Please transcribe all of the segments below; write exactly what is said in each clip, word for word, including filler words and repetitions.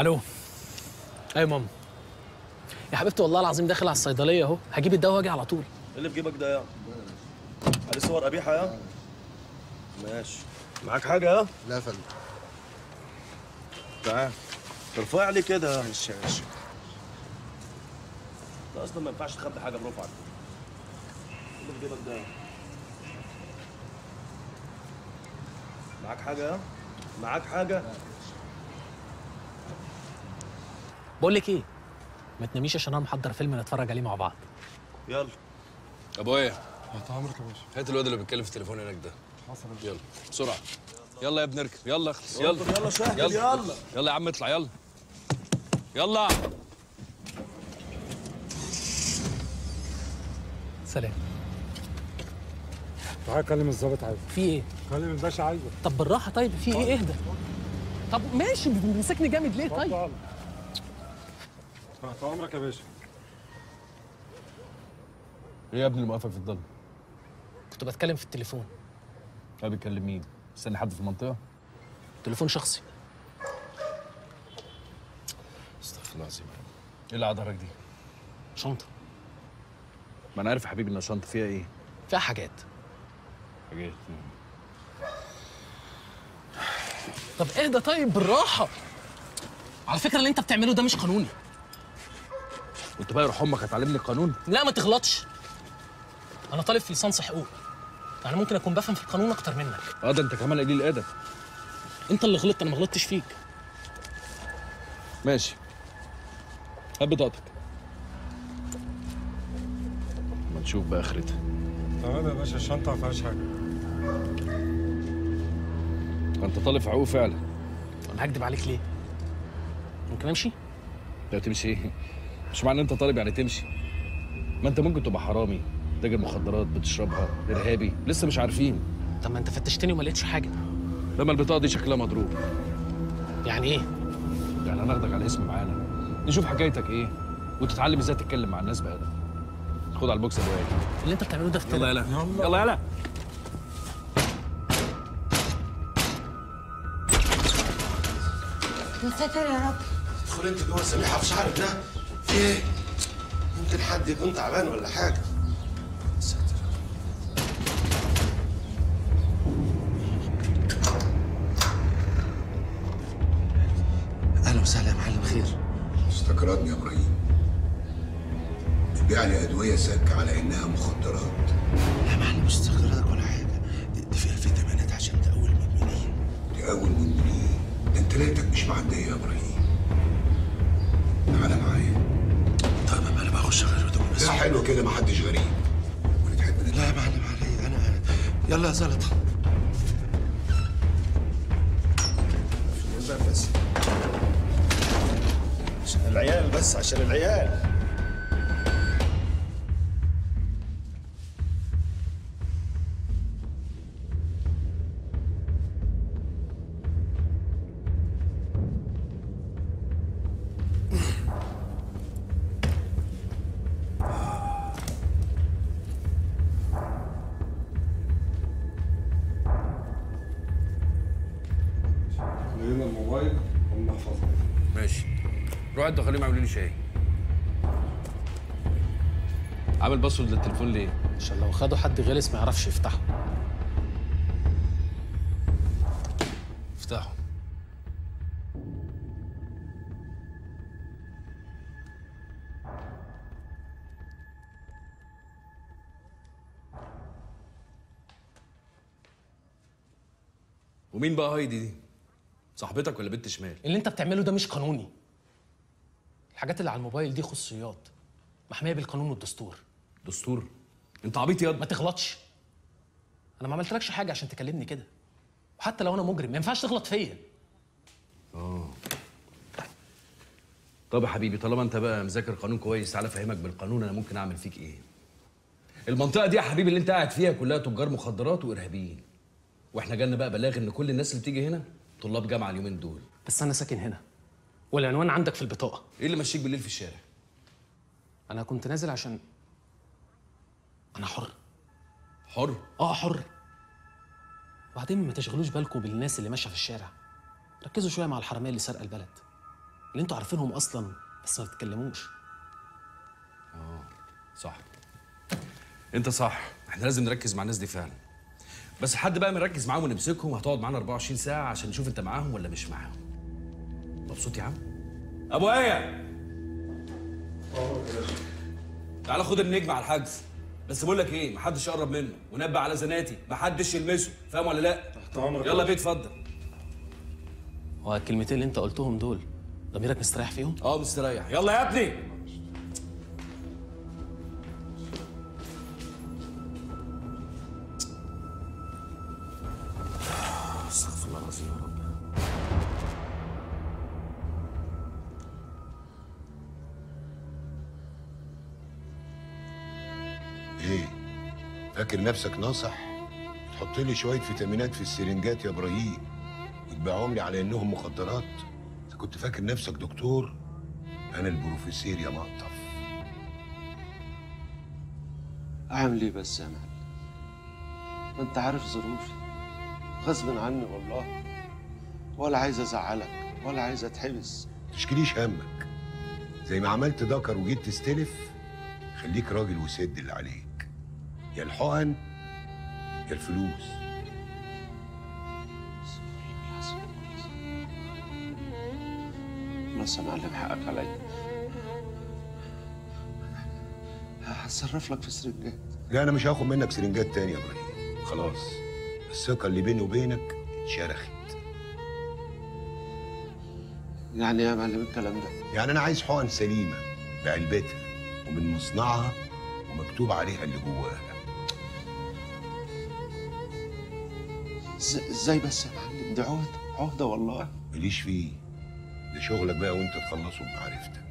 الو. ايوه ماما. يا حبيبتي والله العظيم داخل على الصيدليه اهو، هجيب الدواء واجي على طول. ايه اللي في جيبك ده يا؟ عليه صور قبيحه يا؟ ماشي. معاك حاجه يا؟ لا يا فندم. تعال. ارفع لي كده. ماشي ماشي. ده اصلا ما ينفعش تخبي حاجه برفعك. ايه اللي في جيبك ده؟ معاك حاجه يا؟ معاك حاجه؟ بقول لك ايه؟ ما تناميش عشان انا محضر فيلم نتفرج عليه مع بعض. يلا. ابويا تحت امرك يا باشا. هات الواد اللي بيتكلم في التليفون هناك ده. حصل. يلا بسرعه. يلا يا ابني اركب. يلا اخلص. يلا يلا شاهد. يلا يلا يلا يا عم اطلع. يلا يلا. سلام. تعالى كلم الظابط عايزك. في ايه؟ كلم الباشا عايزك. طب بالراحه. طيب في ايه؟ اهدى. طب ماشي، بتمسكني جامد ليه طيب؟ اتفضل. تحت امرك يا باشا. ايه يا ابني اللي موقفك في الضلمه؟ كنت بتكلم في التليفون. هو بيتكلم مين؟ مستني حد في المنطقه؟ تليفون شخصي. استغفر الله العظيم. ايه اللي عضلك دي؟ شنطه. ما انا عارف يا حبيبي ان الشنطه فيها ايه؟ فيها حاجات. حاجات. طب اهدى طيب بالراحه. على فكره اللي انت بتعمله ده مش قانوني. وانت بقى يروح امك هتعلمني القانون؟ لا ما تغلطش. انا طالب في ليسانس حقوق، يعني ممكن اكون بفهم في القانون اكتر منك. اه ده انت كمان قليل الادب. انت اللي غلطت، انا ما غلطتش فيك. ماشي. هات بطاقتك. ما نشوف بقى اخرتها. تمام يا باشا، الشنطه ما فيهاش حاجه. انت طالب في حقوق فعلا. انا هكدب عليك ليه؟ ممكن امشي؟ لا تمشي ايه؟ مش معنى ان انت طالب يعني تمشي. ما انت ممكن تبقى حرامي، تاجر مخدرات بتشربها، ارهابي، لسه مش عارفين. طب ما انت فتشتني وما لقيتش حاجه. لما البطاقه دي شكلها مضروب. يعني ايه؟ يعني هناخدك على اسم معانا، نشوف حكايتك ايه وتتعلم ازاي تتكلم مع الناس بادب. خد على البوكس يا ابو اللي انت بتعمله ده في يلا يلا يلا. يلا يلا. يا ساتر يا رب. ادخل انت جوه سميحه في شعرك ده. في ايه؟ يمكن حد يكون تعبان ولا حاجه. ساتر. اهلا وسهلا يا معلم، خير؟ استكرتني يا ابراهيم. تبيع لي ادويه سك على انها مخدرات. لا يا معلم مش استخداراتك ولا حاجه، دي, دي فيها فيتامينات عشان تقوي المدمنين. تقوي المدمنين؟ ده انت ليلتك مش معديه يا ابراهيم. تعالى معايا. طيب انا بقى اخش غير هدومي بس. لا حلو كده، محدش غريب. ونتحب نتحب. لا يا معلم علي، انا يلا يا زلطه. الباب بس عشان العيال، بس عشان العيال. لقينا الموبايل والمحفظه. ماشي. روح انت خليهم يعملوا لي شاي. عامل باسورد للتليفون ليه؟ عشان لو خدوا حد غلس ما يعرفش يفتحه. افتحه. ومين بقى هايدي دي؟ صاحبتك ولا بنت شمال؟ اللي انت بتعمله ده مش قانوني. الحاجات اللي على الموبايل دي خصوصيات محميه بالقانون والدستور. دستور؟ انت عبيط ياض. ما تغلطش. انا ما عملتلكش حاجه عشان تكلمني كده، وحتى لو انا مجرم ما ينفعش تغلط فيا. اه طب يا حبيبي، طالما انت بقى مذاكر قانون كويس تعالى افهمك بالقانون انا ممكن اعمل فيك ايه. المنطقه دي يا حبيبي اللي انت قاعد فيها كلها تجار مخدرات وارهابيين، واحنا جالنا بقى بلاغ ان كل الناس اللي بتيجي هنا طلاب جامعه اليومين دول. بس انا ساكن هنا والعنوان عندك في البطاقه. ايه اللي ماشيك بالليل في الشارع؟ انا كنت نازل عشان انا حر. حر؟ اه حر. وبعدين ما تشغلوش بالكم بالناس اللي ماشيه في الشارع، ركزوا شويه مع الحراميه اللي سارقه البلد. اللي انتوا عارفينهم اصلا بس ما بتتكلموش. صح، انت صح، احنا لازم نركز مع الناس دي فعلا. بس لحد بقى ما نركز معاهم ونمسكهم هتقعد معانا أربعة وعشرين ساعة عشان نشوف انت معاهم ولا مش معاهم. مبسوط يا عم؟ ابو ايه؟ تعالى خد النجم على الحجز. بس بقول لك ايه، محدش يقرب منه، ونبه على زناتي، محدش يلمسه، فاهم ولا لا؟ تحت امرك. يلا بيه اتفضل. هو الكلمتين اللي انت قلتهم دول ضميرك مستريح فيهم؟ اه مستريح. يلا يا ابني. استغفر الله العظيم يا رب. ايه؟ فاكر نفسك ناصح؟ تحط لي شويه فيتامينات في السرنجات يا ابراهيم وتبيعهم لي على انهم مخدرات؟ انت كنت فاكر نفسك دكتور؟ انا البروفيسير يا مقطف. اعمل ايه بس يا معلم؟ ما انت عارف ظروفي، غصب عني والله، ولا عايز ازعلك ولا عايز اتحبس. تشكيليش همك، زي ما عملت دكر وجيت تستلف، خليك راجل وسد اللي عليك، يا الحقن يا الفلوس. بس يا معلم حقك عليا، هتصرف لك في سرنجات. لا انا مش هاخد منك سرنجات تاني يا ابراهيم، خلاص الثقه اللي بيني وبينك اتشرخت. يعني ايه يا معلم الكلام ده؟ يعني انا عايز حقن سليمه بعلبتها ومن مصنعها ومكتوب عليها اللي جواها. إز- ازاي بس يا معلم؟ دي عهده عهده والله. ماليش فيه، ده شغلك بقى وانت تخلصه بمعرفتك.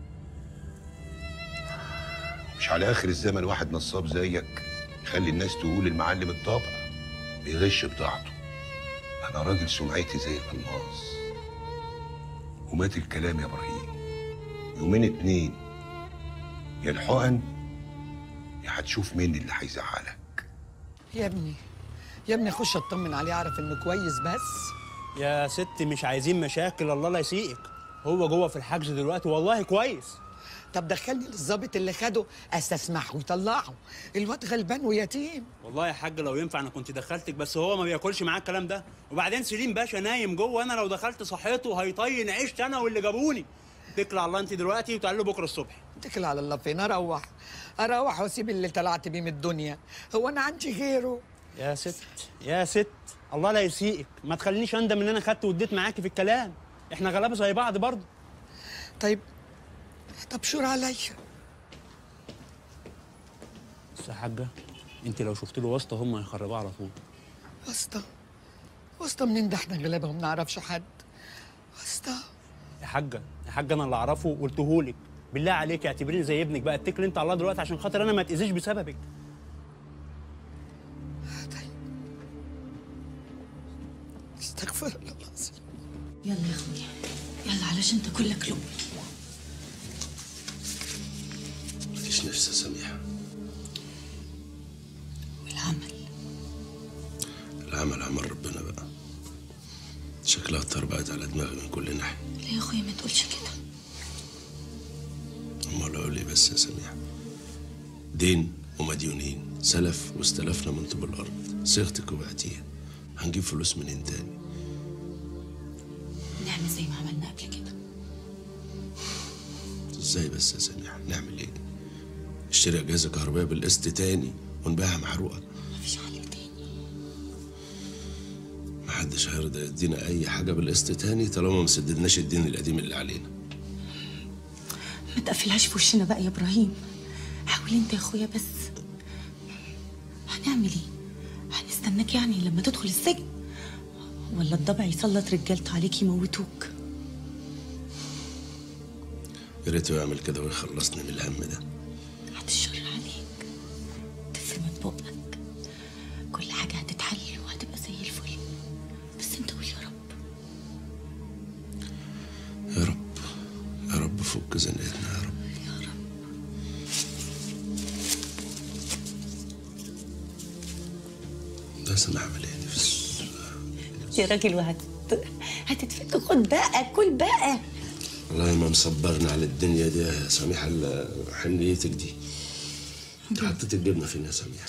مش على اخر الزمن واحد نصاب زيك يخلي الناس تقول المعلم الطابع بيغش بضاعته. انا راجل سمعتي زي الالماس. ومات الكلام يا ابراهيم، يومين اتنين، يا الحقن يا هتشوف مين اللي هيزعلك. يا ابني يا ابني خش اطمن عليه اعرف انه كويس بس. يا ست مش عايزين مشاكل، الله لا يسيئك. هو جوه في الحجز دلوقتي والله كويس. طب دخلني للظابط اللي خده استسمحه ويطلعه، الواد غلبان ويتيم. والله يا حاج لو ينفع انا كنت دخلتك، بس هو ما بياكلش معاه الكلام ده. وبعدين سليم باشا نايم جوه، انا لو دخلت صحيته هيطين عيشت انا واللي جابوني. اتكل على الله انت دلوقتي وتعالي له بكره الصبح. اتكل على الله فين؟ اروح اروح واسيب اللي طلعت بيه من الدنيا، هو انا عندي غيره؟ يا ست يا ست الله لا يسيئك، ما تخلينيش اندم ان انا خدت واديت معاكي في الكلام، احنا غلابه زي بعض برضه. طيب طب شور عليا. بس يا حاجه انت لو شفت له واسطه هم هيخربوها على طول. واسطه؟ واسطه منين؟ ده احنا غلابه وما نعرفش حد. واسطه؟ يا حاجه يا حاجه انا اللي اعرفه وقلتهولك، بالله عليك اعتبريني زي ابنك بقى، اتكل انت على الله دلوقتي عشان خاطر انا ما اتاذيش بسببك. طيب استغفر الله العظيم. يلا يا اخويا يلا علشان انت كلك لب. مفيش نفس يا سميحه. والعمل العمل عمل ربنا بقى، شكلها اتربعت على دماغي من كل ناحيه. لا يا اخويا ما تقولش كده. امال اقول ايه بس يا سميحه؟ دين ومديونين، سلف واستلفنا من طوب الارض، صيغتك وبعتيها، هنجيب فلوس منين تاني؟ نعمل زي ما عملنا قبل كده. ازاي بس يا سميحه؟ نعمل ايه؟ اشتري اجهزه كهربائيه بالقسط تاني ونبيعها محروقه؟ مفيش حل تاني. محدش هيرضى يدينا اي حاجه بالقسط تاني طالما ما سددناش الدين القديم اللي علينا. ما تقفلهاش في وشنا بقى يا ابراهيم، حاول انت يا اخويا بس. هنعمل ايه؟ هنستناك يعني لما تدخل السجن؟ ولا الضبع يسلط رجالته عليك يموتوك؟ يا ريته يعمل كده ويخلصني من الهم ده. بعد الشر عليك، تفرمت بقك، كل حاجة هتتحل وهتبقى زي الفل، بس انت قول يا رب. يا رب يا رب فك زنقتنا يا رب. يا رب. ده سامح عمل ايه نفسي؟ يا راجل وهت هتتفك، خد بقى كل بقى. والله ما مصبرنا على الدنيا دي يا سميحه الا حنيتك دي. انت حطيت الجبنه فين يا سميحه؟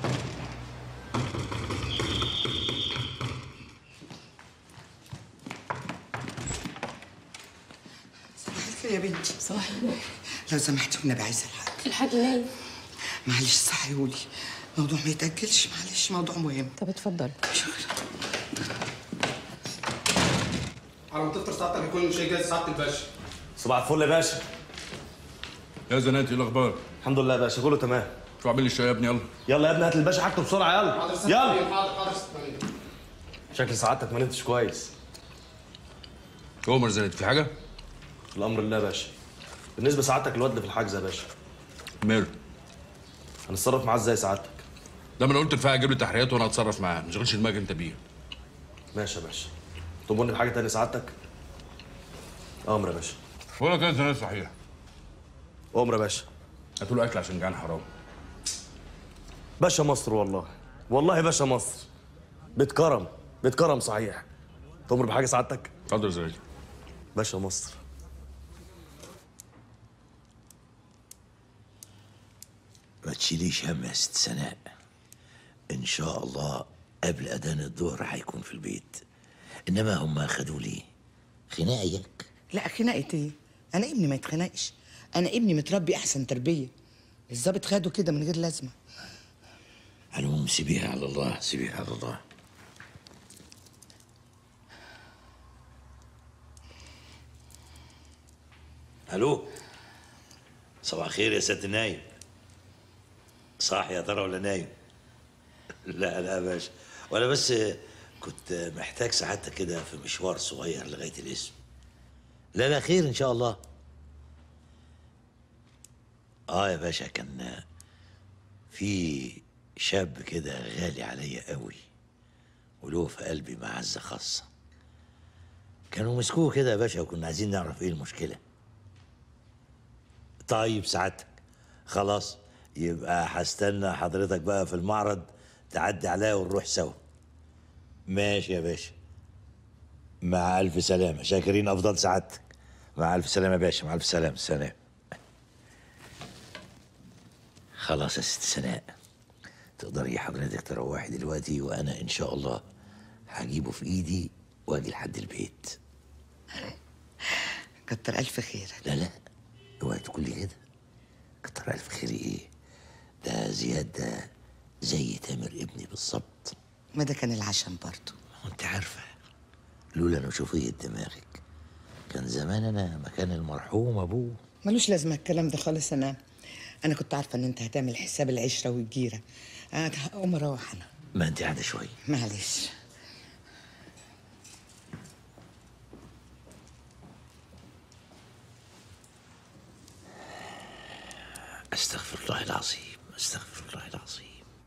صباح الخير يا بنتي. صباح النور. لو سمحتي والنبي عايزه الحاج. الحاج نايم. معلش صحيهولي، موضوع ما يتأجلش، معلش موضوع مهم. طب اتفضلي. على ما تفطر سعادتك يكون شيء جاهز سعاده الباشا. صباح الفل يا باشا. يا زناتي ايه الاخبار؟ الحمد لله يا باشا كله تمام. شو اعمل لي الشاي يا ابني يلا. يلا يا ابني هات الباشا حاجته بسرعه يلا. حاضر يلا. حاضر حاضر ستمانية. شكل سعادتك ما نمتش كويس. عمر زناتي في حاجه؟ الامر لله يا باشا. بالنسبه سعادتك الواد في الحجز يا باشا. ماله؟ هنتصرف معاه ازاي سعادتك؟ ده ما انا قلت الفقع جيب لي تحريات وانا هتصرف معاه، ما تشغلش دماغك انت بيه. ماشي يا باشا. تؤمرني بحاجه تانية سعادتك؟ امر يا باشا. ولا كده زناتي صحيح. امر يا باشا. هاتوا له اكل عشان جعان حرام. باشا مصر والله. والله باشا مصر. بيت كرم، بيت كرم صحيح. تؤمر بحاجه سعادتك؟ اتفضل يا زناتي. باشا مصر. ما تشيليش هم يا ست سناء، ان شاء الله قبل اذان الظهر هيكون في البيت. انما هم خدوا لي خناقيك. لا خناقة ايه؟ انا ابني ما يتخنقش، انا ابني متربي احسن تربيه. الظابط خده كده من غير لازمه. على العموم سيبيها على الله، سيبيها على الله. الو، صباح الخير يا سيادة النايم. صاحي يا ترى ولا نايم؟ لا لا يا باشا، ولا بس كنت محتاج سعادتك كده في مشوار صغير لغايه الاسم. لا لا خير ان شاء الله. اه يا باشا، كان في شاب كده غالي عليا قوي وله في قلبي معزه خاصه. كانوا مسكوه كده يا باشا وكنا عايزين نعرف ايه المشكله. طيب سعادتك خلاص، يبقى هستنى حضرتك بقى في المعرض تعدي عليا ونروح سوا. ماشي يا باشا، مع ألف سلامة. شاكرين أفضل سعادتك. مع ألف سلامة يا باشا، مع ألف سلامة. سلام. خلاص يا ست سناء، تقدري حضرتك تروحي دلوقتي وأنا إن شاء الله هجيبه في إيدي وأجي لحد البيت. كتر ألف خيرك. لا لا، اوعي تقولي كده. كتر ألف خيري إيه؟ ده زياد ده زي تامر ابني بالظبط. ما ده كان العشم برضه. وانت عارفه لولا نشوفيه دماغك كان زمان انا مكان المرحوم ابوه. ملوش لازمه الكلام ده خالص. انا انا كنت عارفه ان انت هتعمل حساب العشره والجيره. انا هقوم اروح انا. ما انت قاعده شويه. معلش. استغفر الله العظيم، استغفر الله العظيم.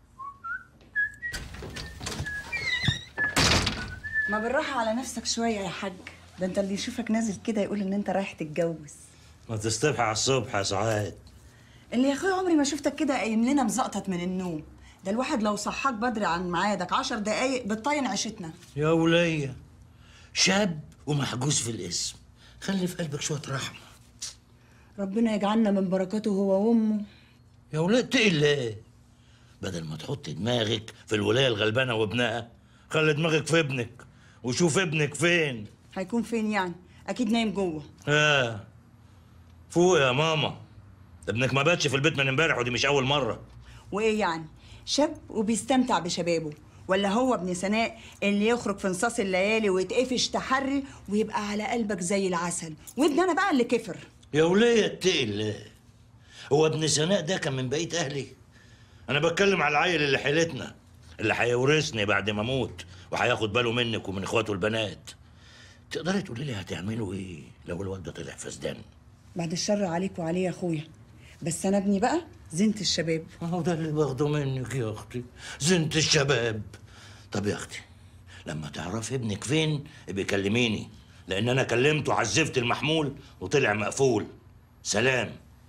ما بالراحة على نفسك شوية يا حاج، ده انت اللي يشوفك نازل كده يقول ان انت رايح تتجوز. ما تصطبح على الصبح يا سعاد. اللي يا اخويا عمري ما شفتك كده قايم لنا مزقطط من النوم. ده الواحد لو صحاك بدري عن ميعادك عشر دقايق بتطين عيشتنا. يا ولية، شاب ومحجوز في الاسم، خلي في قلبك شوية رحمة. ربنا يجعلنا من بركاته هو وامه. يا ولية اتقي الله، بدل ما تحط دماغك في الولاية الغلبانة وابنها، خلي دماغك في ابنك وشوف ابنك فين. هيكون فين يعني؟ اكيد نايم جوه. اه فوق يا ماما، ابنك ما باتش في البيت من امبارح ودي مش اول مره. وايه يعني؟ شاب وبيستمتع بشبابه، ولا هو ابن سناء اللي يخرج في نصاص الليالي ويتقفش تحري ويبقى على قلبك زي العسل، وابن انا بقى اللي كفر. يا وليه اتقي الله، هو ابن سناء ده كان من بقيه اهلي؟ انا بتكلم على العيل اللي حيلتنا، اللي هيورثني بعد ما اموت وهياخد باله منك ومن اخواته البنات. تقدري تقولي لي هتعملوا ايه لو الواد ده طلع فسدان؟ بعد الشر عليك وعليه يا اخويا، بس انا ابني بقى زينة الشباب. اهو ده اللي باخده منك يا اختي، زينة الشباب. طب يا اختي لما تعرفي ابنك فين ابقي كلميني، لان انا كلمته وعزفت المحمول وطلع مقفول. سلام.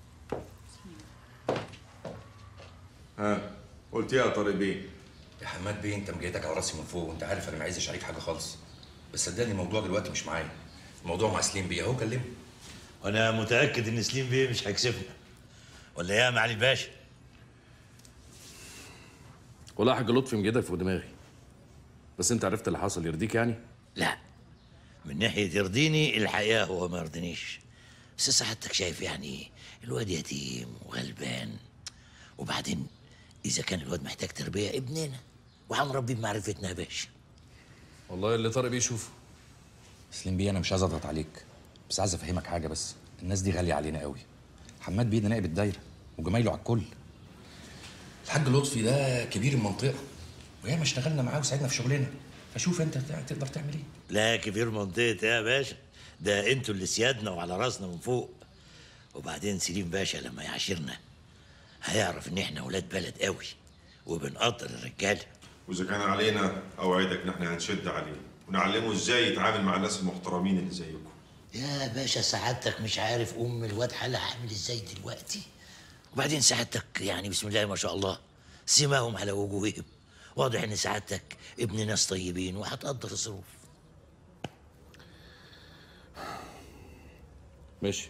ها قلت ايه يا طارق بيه؟ يا حماد بيه انت مجيتك على راسي من فوق، وانت عارف انا ما عايزش عليك حاجه خالص، بس صدقني الموضوع دلوقتي مش معايا، الموضوع مع سليم بيه اهو. كلمه. وانا متاكد ان سليم بيه مش هيكسفنا، ولا ايه يا معالي باشا؟ والله يا حاج لطفي مجيدك فوق دماغي، بس انت عرفت اللي حصل يرضيك يعني؟ لا، من ناحيه يرضيني الحقيقه هو ما يرضينيش، بس سعادتك شايف يعني الواد يتيم وغلبان، وبعدين اذا كان الواد محتاج تربيه ابننا وهنربيه بمعرفتنا يا باشا. والله اللي طارق بيه يشوفه. سليم بيه انا مش عايز اضغط عليك، بس عايز افهمك حاجه. بس الناس دي غاليه علينا قوي. حماد بيه ده نائب الدايره وجمايله على الكل. الحاج لطفي ده كبير المنطقه، وياما اشتغلنا معاه وساعدنا في شغلنا، فشوف انت تقدر تعمل ايه. لا كبير منطقه يا باشا، ده انتوا اللي سيادنا وعلى راسنا من فوق. وبعدين سليم باشا لما يعاشرنا هيعرف ان احنا ولاد بلد قوي وبنقدر الرجاله. واذا كان علينا اوعدك ان احنا هنشد عليه ونعلمه ازاي يتعامل مع الناس المحترمين اللي زيكم. يا باشا سعادتك مش عارف ام الواد حالها عامل ازاي دلوقتي. وبعدين سعادتك يعني بسم الله ما شاء الله سماهم على وجوههم، واضح ان سعادتك ابن ناس طيبين وهتقدر الظروف. ماشي،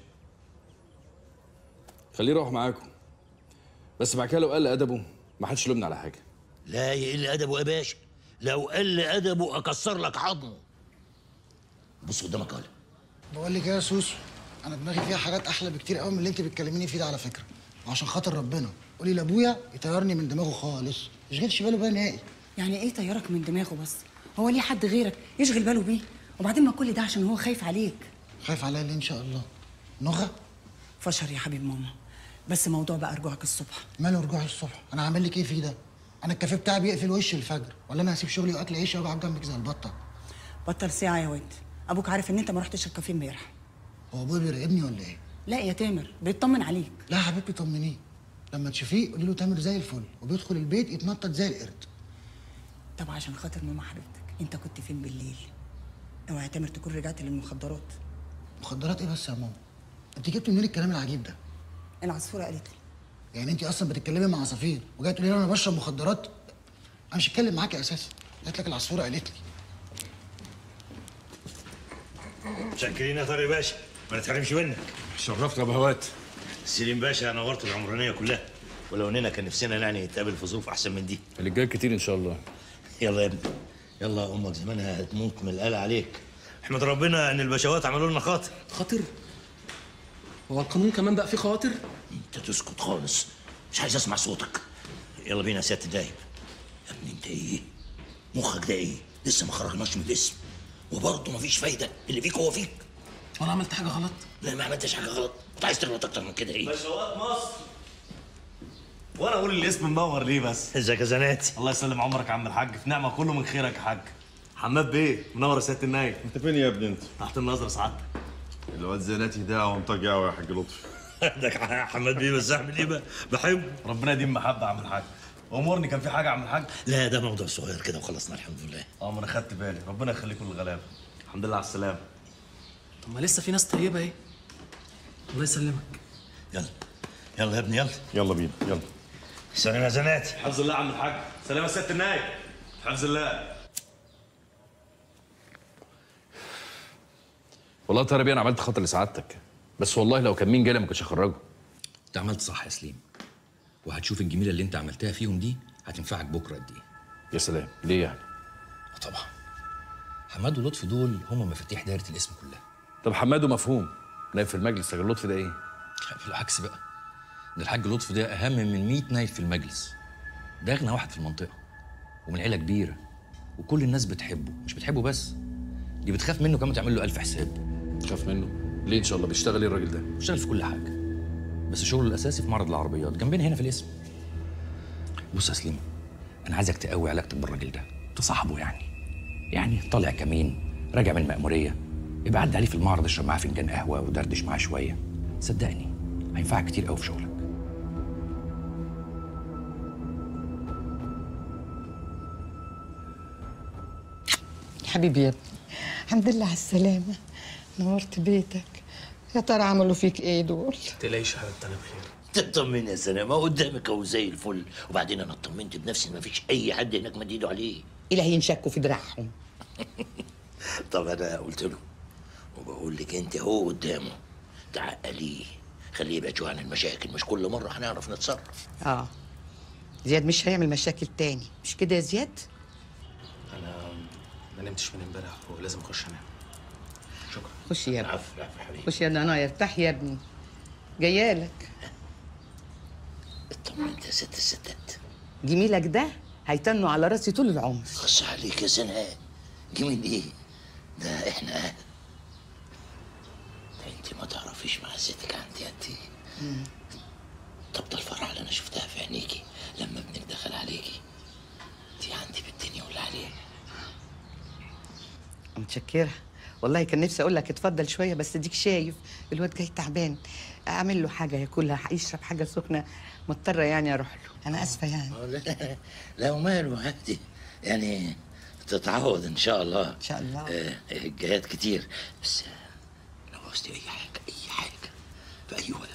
خليه يروح معاكم، بس بعد كده لو قل ادبه ما حدش يلومنا على حاجه. لا يقل ادبه يا باشا، لو قل ادبه اكسر لك عظمه. بص قدامك ولا بقول لك ايه يا سوسو، انا دماغي فيها حاجات احلى بكتير قوي من اللي انت بتكلميني فيه ده على فكره، وعشان خاطر ربنا قولي لابويا يطيرني من دماغه خالص، ما يشغلش باله بقى نهائي. يعني ايه طيرك من دماغه بس؟ هو ليه حد غيرك يشغل باله بيه؟ وبعدين ما كل ده عشان هو خايف عليك. خايف عليا ليه ان شاء الله؟ نغه؟ فشر يا حبيب ماما، بس موضوع بقى رجوعك الصبح. ماله رجوعي الصبح؟ انا عامل لك ايه فيه ده؟ انا الكافيه بتاعي بيقفل وش الفجر، ولا انا هسيب شغلي واكل عيش واقعد جنبك زي البطه؟ بطل ساعه يا واد، ابوك عارف ان انت ما رحتش الكافيه امبارح. هو ابويا بيراقبني ولا ايه؟ لا يا تامر، بيطمن عليك. لا يا حبيبتي طمنيه، لما تشوفيه قولي له تامر زي الفل وبيدخل البيت يتنطط زي القرد. طب عشان خاطر ماما حبيبتك، انت كنت فين بالليل؟ اوعى يا تامر تكون رجعت للمخدرات. مخدرات ايه بس يا ماما؟ انت جبت منين الكلام العجيب ده؟ العصفوره قالت لي. يعني انت اصلا بتتكلمي مع عصافير وجايه تقولي لي انا بشرب مخدرات؟ انا مش هتكلم معاكي اساسا، قالت لك العصفوره قالت لي. متشكرين يا طارق باشا، ما نتحرمش منك. شرفت يا بهوات. سليم باشا نورت العمرانيه كلها، ولو اننا كان نفسنا يعني نتقابل في ظروف احسن من دي. اللي جاي كتير ان شاء الله. يلا يا ابني، يلا امك زمانها هتموت من القلق عليك. احمد ربنا ان البشوات عملوا لنا خاطر. خاطر؟ هو القانون كمان بقى فيه خواطر؟ انت تسكت خالص، مش عايز اسمع صوتك. يلا بينا يا سياده النايب. يا ابني انت ايه؟ مخك ده ايه؟ لسه ما خرجناش من الاسم وبرضه مفيش فايده، اللي فيك هو فيك. وانا عملت حاجه غلط؟ لا ما عملتش حاجه غلط، انت عايز تغلط اكتر من كده ايه؟ بشوات مصر. وانا اقول الاسم منور ليه بس؟ ازيك يا زناتي؟ الله يسلم عمرك يا عم الحاج، في نعمه كله من خيرك يا حاج. حماد بيه منور يا سياده النايب. انت فين يا ابني انت؟ تحت النظر سعادتك. الواد زناتي ده ومطاجع قوي يا حاج لطفي. عندك حق يا حماد بيه، بس اعمل ايه بقى؟ بحبه. ربنا يديم محبه يا عم الحاج. امورني كان في حاجه يا عم الحاج؟ لا ده موضوع صغير كده وخلصنا الحمد لله. اه ما انا خدت بالي، ربنا يخليكم للغلابه. الحمد لله على السلامه. طب ما لسه في ناس طيبه اهي. الله يسلمك. يلا يلا يا ابني يلا. يلا بينا يلا. سلام يا زناتي. حفظ الله يا عم الحاج. سلام يا سياده النايب. حفظ الله. والله يا طارق بيه انا عملت خاطر لسعادتك، بس والله لو كان مين جالي ما كنتش هخرجه. انت عملت صح يا سليم، وهتشوف الجميله اللي انت عملتها فيهم دي هتنفعك بكره قد ايه. يا سلام، ليه يعني؟ اه طبعا حماد ولطفي دول هم مفاتيح دايره الاسم كلها. طب حماد مفهوم، نايب في المجلس، لكن لطفي ده ايه؟ بالعكس بقى، ده الحاج لطفي ده اهم من مية نايب في المجلس. ده اغنى واحد في المنطقه ومن عيله كبيره، وكل الناس بتحبه، مش بتحبه بس، دي بتخاف منه كمان، تعمل له ألف حساب. تخاف منه؟ ليه ان شاء الله؟ بيشتغل ايه الراجل ده؟ بيشتغل في كل حاجه، بس شغله الاساسي في معرض العربيات جنبنا هنا في الاسم. بص يا سليم، انا عايزك تقوي علاقتك بالراجل ده، تصاحبه يعني يعني طالع كمين راجع من المأموريه، يبقى عدي عليه في المعرض، اشرب معاه فنجان قهوه ودردش معاه شويه، صدقني هينفعك كتير قوي في شغلك. حبيبي يا ابني، الحمد لله على السلامه، نورت بيتك. يا ترى عملوا فيك ايه دول؟ ما تقلقيش يا حبيبتي انا بخير. تطمن يا سلام، ما قدامك اهو زي الفل، وبعدين انا اطمنت بنفسي ما فيش اي حد هناك مد ايده عليه. الهي ينشكوا في دراعهم. طب انا قلت له وبقول لك انت اهو قدامه، تعقليه، خليه يبعد عن المشاكل، مش كل مره هنعرف نتصرف. اه زياد مش هيعمل مشاكل تاني، مش كده يا زياد؟ انا ما نمتش من امبارح ولازم اخش انام. شكرا. خش يا ابني. العفو العفو يا حبيبي. خش يا انا ارتاح يا ابني، جايالك. اطمنت يا ست الستات. جميلك ده هيتنوا على راسي طول العمر. خص عليك يا سناء، جميل ايه؟ ده احنا اهل. ده انت ما تعرفيش معزتك عندي قد ايه. طب ده الفرحه اللي انا شفتها في عينيكي لما ابنك دخل عليكي، دي عندي بالدنيا واللي عليها. متشكرة والله، كان نفسي اقول لك اتفضل شويه، بس اديك شايف الواد جاي تعبان، اعمل له حاجه ياكلها، يشرب حاجه سخنه، مضطره يعني اروح له. انا اسفه يعني. لا لا وماله، عادي يعني، تتعوض ان شاء الله. ان شاء الله. آه الجهات كتير، بس لو عوزتي اي حاجه اي حاجه في اي وقت